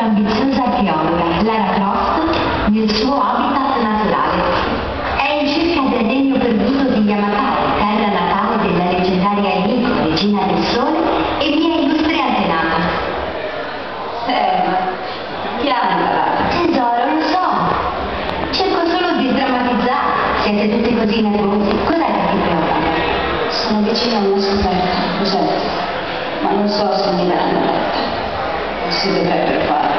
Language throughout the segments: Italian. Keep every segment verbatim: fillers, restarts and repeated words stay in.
nostra ambiziosa archeologa, Lara Croft, nel suo habitat naturale. È in cerca del regno perduto di Yamatai, terra natale della leggendaria Emiko, regina del sole e mia illustre antenata. Eh, ma piantala. Tesoro, lo so. Cerco solo di drammatizzare. Siete tutti così nervosi. Cos'è che ti preoccupa? Sono vicino a una scoperta, cos'è? Ma non so se mi daranno retta. Si dovrebbero fare.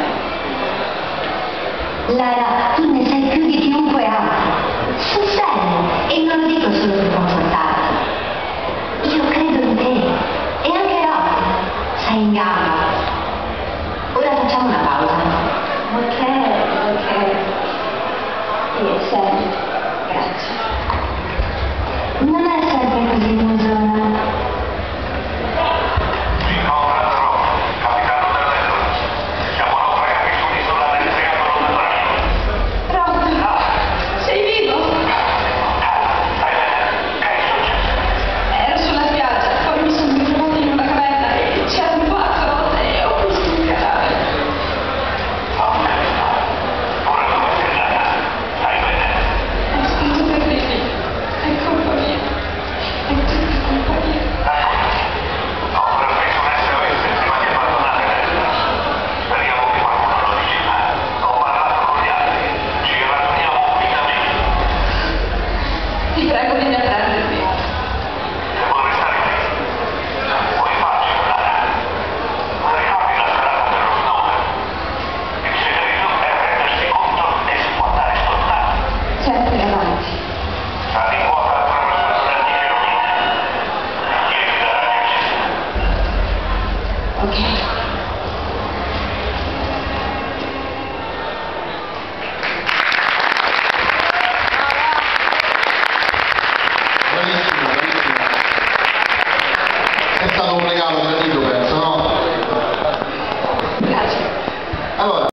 Lara, tu ne sai più di chiunque altro. Sul serio. E non lo dico solo per confortarti. Io credo in te. E anche Rob. Sei in gamba. Ora facciamo una pausa. Ok, ok. Sì, sempre. Grazie. Non è sempre così